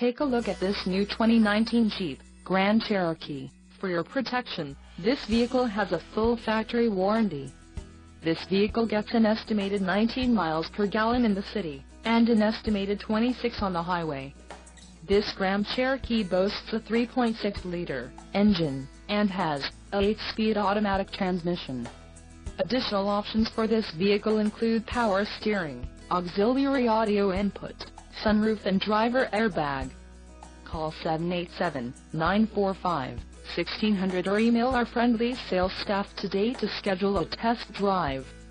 take a look at this new 2019 Jeep Grand Cherokee. For your protection, this vehicle has a full factory warranty. This vehicle gets an estimated 19 miles per gallon in the city, and an estimated 26 on the highway. This Grand Cherokee boasts a 3.6-liter engine, and has a 8-speed automatic transmission. Additional options for this vehicle include power steering, auxiliary audio input, sunroof and driver airbag. Call 787-945-1600 or email our friendly sales staff today to schedule a test drive.